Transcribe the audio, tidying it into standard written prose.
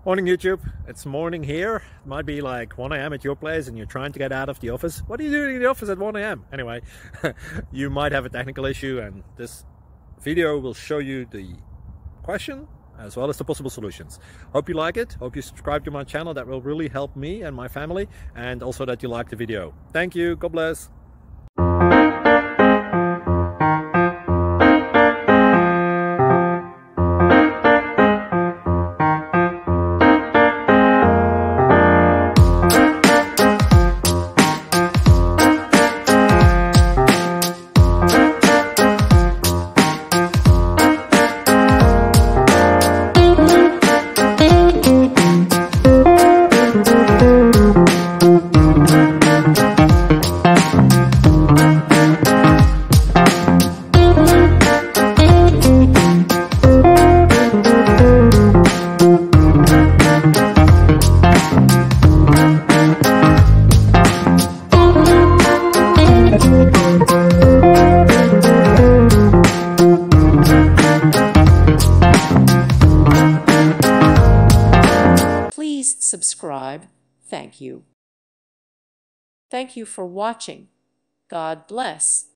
Morning YouTube, it's morning here. It might be like 1 a.m. at your place and you're trying to get out of the office. What are you doing in the office at 1 a.m? Anyway, you might have a technical issue and this video will show you the question as well as the possible solutions. Hope you like it, hope you subscribe to my channel. That will really help me and my family, and also that you like the video. Thank you, God bless. Please subscribe. Thank you. Thank you for watching. God bless.